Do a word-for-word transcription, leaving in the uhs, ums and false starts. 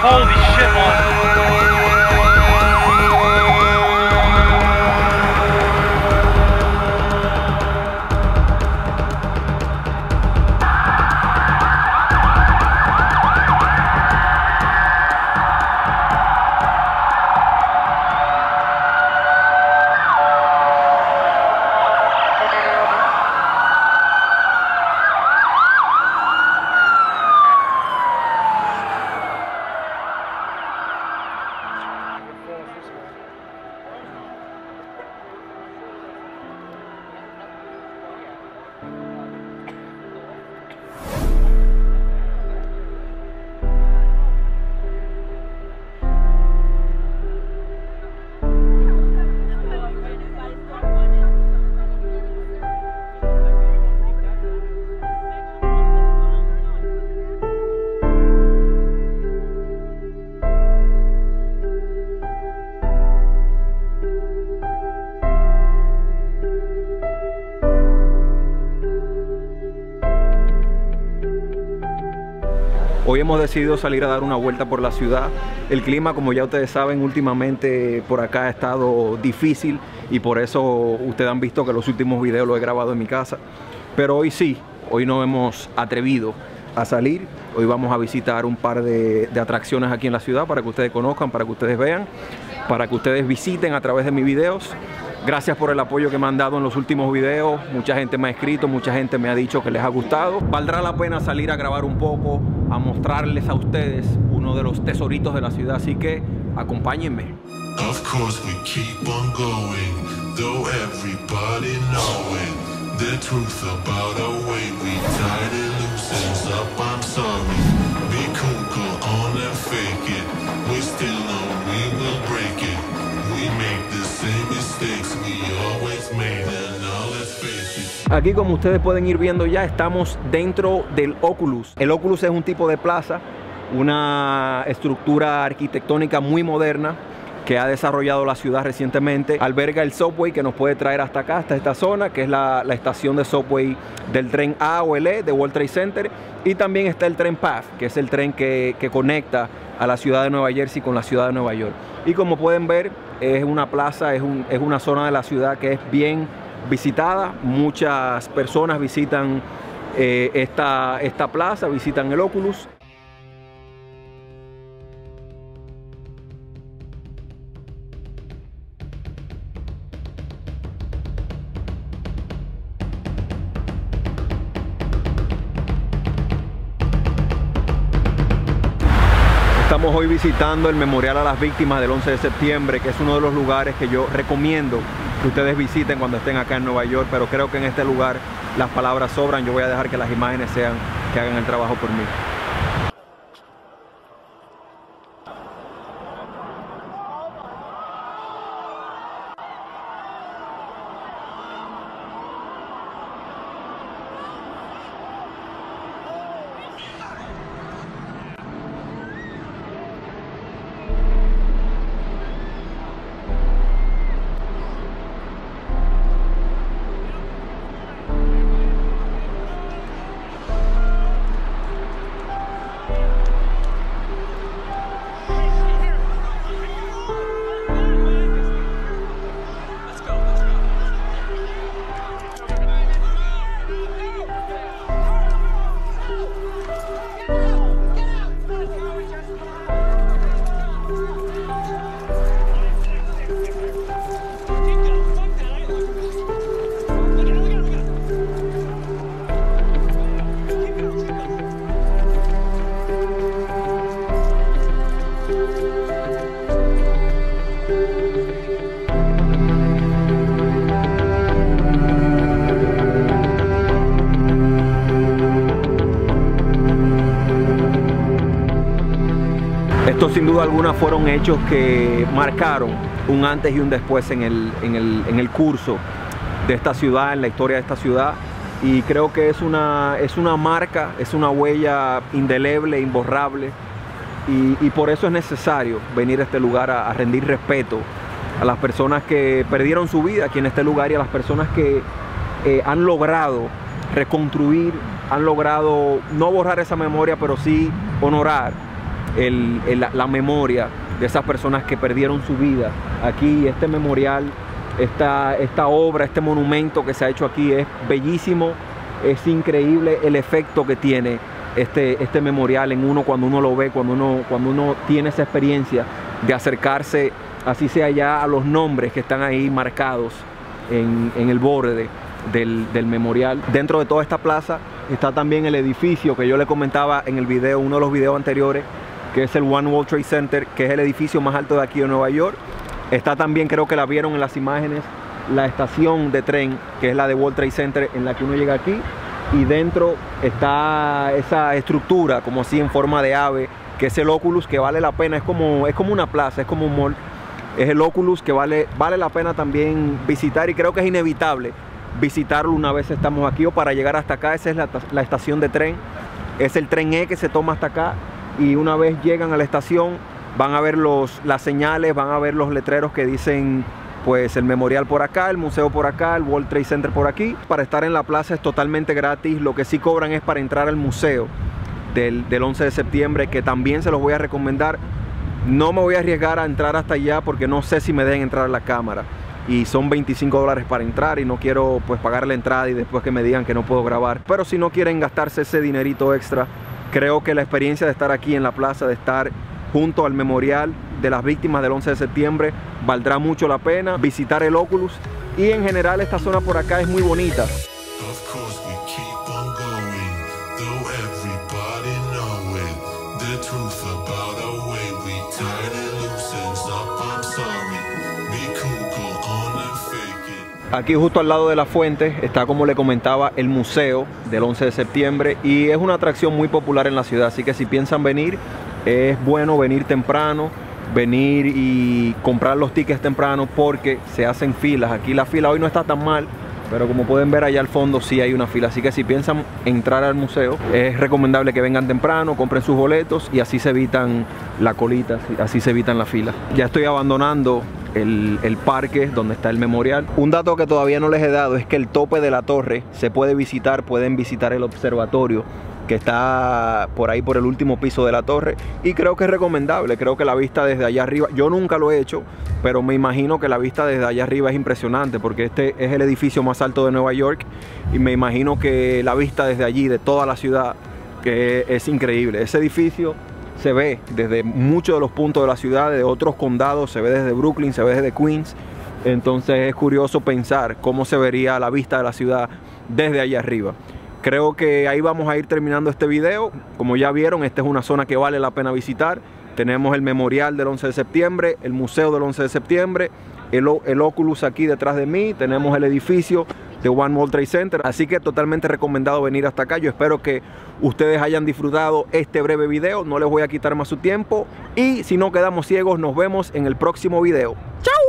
Holy shit, man. Hoy hemos decidido salir a dar una vuelta por la ciudad. El clima, como ya ustedes saben, últimamente por acá ha estado difícil y por eso ustedes han visto que los últimos videos los he grabado en mi casa. Pero hoy sí, hoy nos hemos atrevido a salir. Hoy vamos a visitar un par de, de atracciones aquí en la ciudad para que ustedes conozcan, para que ustedes vean, para que ustedes visiten a través de mis videos. Gracias por el apoyo que me han dado en los últimos videos. Mucha gente me ha escrito, mucha gente me ha dicho que les ha gustado. Valdrá la pena salir a grabar un poco, a mostrarles a ustedes uno de los tesoritos de la ciudad, así que acompáñenme. Of course we keep on going, though everybody knowing the truth about our way. We tied it loose up, I'm sorry. Be cool, go on and fake it. We still know we will break it. We make the same mistakes we always made, and now let's face it. Aquí, como ustedes pueden ir viendo ya, estamos dentro del Oculus. El Oculus es un tipo de plaza, una estructura arquitectónica muy moderna que ha desarrollado la ciudad recientemente. Alberga el subway que nos puede traer hasta acá, hasta esta zona, que es la, la estación de subway del tren A o el E de World Trade Center. Y también está el tren P A T H, que es el tren que, que conecta a la ciudad de Nueva Jersey con la ciudad de Nueva York. Y como pueden ver, es una plaza, es, un, es una zona de la ciudad que es bien visitada. Muchas personas visitan eh, esta, esta plaza, visitan el Oculus. Estamos hoy visitando el Memorial a las Víctimas del once de septiembre, que es uno de los lugares que yo recomiendo que ustedes visiten cuando estén acá en Nueva York, pero creo que en este lugar las palabras sobran. Yo voy a dejar que las imágenes sean que hagan el trabajo por mí. Estos sin duda alguna fueron hechos que marcaron un antes y un después en el, en el, en el curso de esta ciudad, en la historia de esta ciudad, y creo que es una, es una marca, es una huella indeleble, imborrable, y, y por eso es necesario venir a este lugar a, a rendir respeto a las personas que perdieron su vida aquí en este lugar y a las personas que eh, han logrado reconstruir, han logrado no borrar esa memoria, pero sí honorar el, el, la memoria de esas personas que perdieron su vida. Aquí este memorial, esta, esta obra, este monumento que se ha hecho aquí es bellísimo, es increíble el efecto que tiene este, este memorial en uno cuando uno lo ve, cuando uno, cuando uno tiene esa experiencia de acercarse, así sea ya, a los nombres que están ahí marcados en, en el borde del, del memorial. Dentro de toda esta plaza está también el edificio que yo le comentaba en el video, uno de los videos anteriores, que es el One World Trade Center, que es el edificio más alto de aquí de Nueva York. Está también, creo que la vieron en las imágenes, la estación de tren, que es la de World Trade Center, en la que uno llega aquí, y dentro está esa estructura como así en forma de ave, que es el Oculus, que vale la pena, es como, es como una plaza, es como un mall, es el Oculus que vale, vale la pena también visitar, y creo que es inevitable visitarlo una vez estamos aquí o para llegar hasta acá. Esa es la, la estación de tren, es el tren E que se toma hasta acá, y una vez llegan a la estación van a ver los, las señales, van a ver los letreros que dicen pues el memorial por acá, el museo por acá, el World Trade Center por aquí. Para estar en la plaza es totalmente gratis, lo que sí cobran es para entrar al museo del, del once de septiembre, que también se los voy a recomendar. No me voy a arriesgar a entrar hasta allá porque no sé si me dejen entrar a la cámara, y son veinticinco dólares para entrar y no quiero pues pagar la entrada y después que me digan que no puedo grabar. Pero si no quieren gastarse ese dinerito extra, creo que la experiencia de estar aquí en la plaza, de estar junto al memorial de las víctimas del once de septiembre, valdrá mucho la pena. Visitar el Oculus, y en general esta zona por acá es muy bonita. Of course we keep on going, though everybody know it. The truth about our way we tied it loose ends up, I'm sorry. Be cool, go on and fake it. Aquí justo al lado de la fuente está, como le comentaba, el museo del once de septiembre, y es una atracción muy popular en la ciudad, así que si piensan venir, es bueno venir temprano, venir y comprar los tickets temprano porque se hacen filas. Aquí la fila hoy no está tan mal, pero como pueden ver allá al fondo sí hay una fila, así que si piensan entrar al museo es recomendable que vengan temprano, compren sus boletos y así se evitan la colita, así se evitan la fila. Ya estoy abandonando el, el parque donde está el memorial. Un dato que todavía no les he dado es que el tope de la torre se puede visitar, pueden visitar el observatorio que está por ahí por el último piso de la torre, y creo que es recomendable. Creo que la vista desde allá arriba, yo nunca lo he hecho, pero me imagino que la vista desde allá arriba es impresionante porque este es el edificio más alto de Nueva York, y me imagino que la vista desde allí, de toda la ciudad, que es increíble. Ese edificio se ve desde muchos de los puntos de la ciudad, de otros condados, se ve desde Brooklyn, se ve desde Queens. Entonces es curioso pensar cómo se vería la vista de la ciudad desde allá arriba. Creo que ahí vamos a ir terminando este video. Como ya vieron, esta es una zona que vale la pena visitar. Tenemos el memorial del once de septiembre, el museo del once de septiembre, el, el Oculus aquí detrás de mí, tenemos el edificio de One World Trade Center, así que totalmente recomendado venir hasta acá. Yo espero que ustedes hayan disfrutado este breve video, no les voy a quitar más su tiempo, y si no quedamos ciegos, nos vemos en el próximo video. ¡Chao!